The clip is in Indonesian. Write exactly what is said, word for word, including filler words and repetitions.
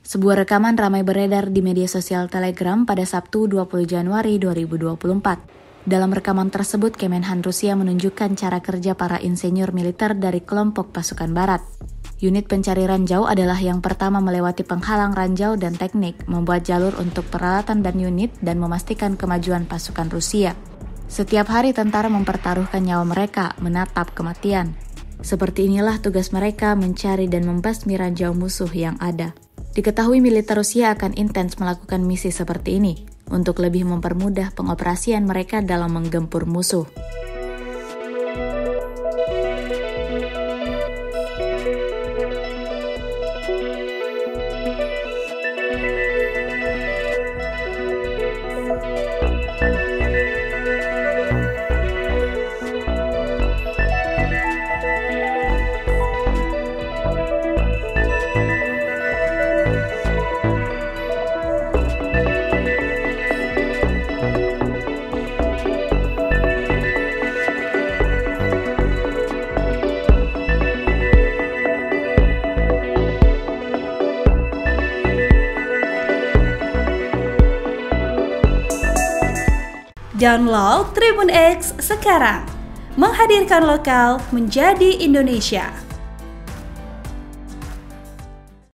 Sebuah rekaman ramai beredar di media sosial Telegram pada Sabtu dua puluh Januari dua ribu dua puluh empat. Dalam rekaman tersebut, Kemenhan Rusia menunjukkan cara kerja para insinyur militer dari kelompok pasukan barat. Unit pencari ranjau adalah yang pertama melewati penghalang ranjau dan teknik, membuat jalur untuk peralatan dan unit, dan memastikan kemajuan pasukan Rusia. Setiap hari tentara mempertaruhkan nyawa mereka, menatap kematian. Seperti inilah tugas mereka mencari dan membasmi ranjau musuh yang ada. Diketahui militer Rusia akan intens melakukan misi seperti ini untuk lebih mempermudah pengoperasian mereka dalam menggempur musuh. Download Tribun X sekarang, menghadirkan lokal menjadi Indonesia.